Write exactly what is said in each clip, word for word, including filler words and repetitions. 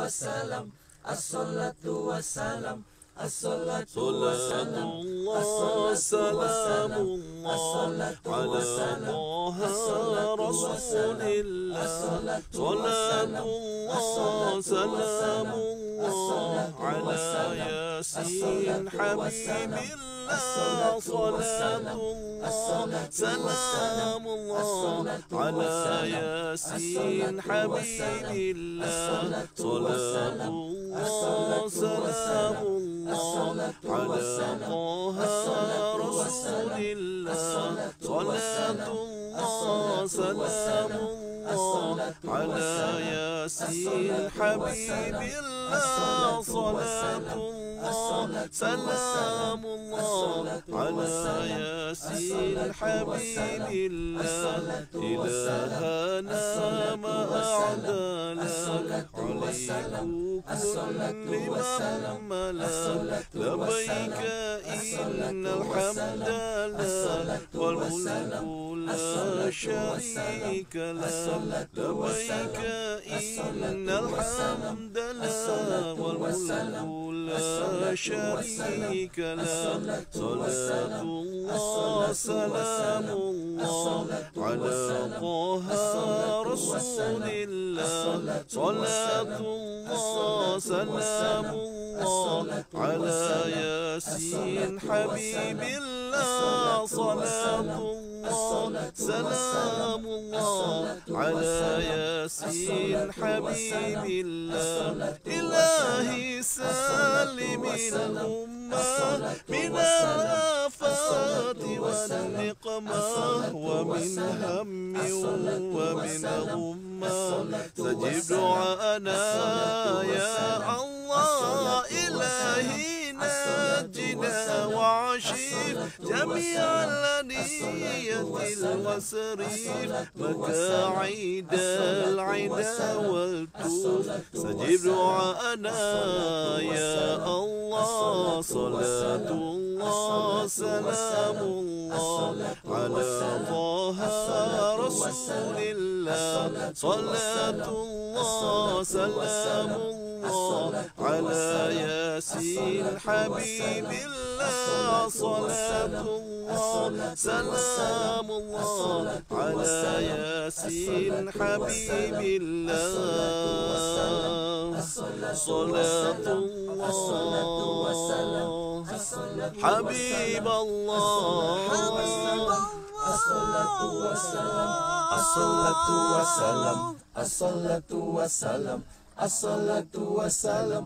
wassalam, as-salatu wassalam, as-salatu wassalam, as-salatu wassalam, as-salatu wassalam, as-salatu wassalam, as-salatu wassalam, as-salatu wassalam, على ياسين as-salatu حبيب wassalam, الله as-salatu صلاة wassalam, الله as-salatu سلام wassalam, الله as-salatu على wassalam, ياسين as-salatu حبيب wassalam, الله as-salatu صلاة wassalam, الله as-salatu سلام wassalam, الله as-salatu على wassalam, طه as-salatu رسول wassalam, الله as-salatu صلاة wassalam, الله as-salatu سلام wassalam, الله as-salatu على wassalam, ياسين as-salatu حبيب wassalam, الله as-salatu صلاة wassalam, الله as-salatu سلام wassalam, الله as-salatu على wassalam, ياسين as-salatu حبيب wassalam, الله as-salatu إلهنا ما أعدى لك as-salatu wassalam, عليك as-salatu كل wassalam, مملا as-salatu لبيك wassalam, إن الحمد لك as-salatu والملك لا as-salatu شريك لك as-salatu لبيك إن الحمد لك والملك لا شريك له صلاة الله سلام الله على طه رسول الله صلاة الله سلام الله على ياسين حبيب الله صلاة الله سلام الله على ياسين حبيب الله إلهي سلم الأمة من الآفات والنقمة ومن هم ومن غمة سجب دعاءنا يا الله إلهي نجنا وعشير جميع الأنية والسرير مكاعيد العدا والتوب سجب دعاءنا يا الله صلاة الله سلام الله على طه رسول الله صلاة الله سلام الله على ياسين حبيب الله صلاة الله سلام الله على ياسين حبيب الله صلاة الله حبيب الله الصلاة والسلام الصلاة والسلام الصلاة والسلام الصلاة والسلام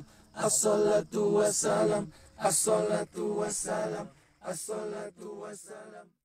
الصلاة والسلام الصلاة والسلام الصلاة والسلام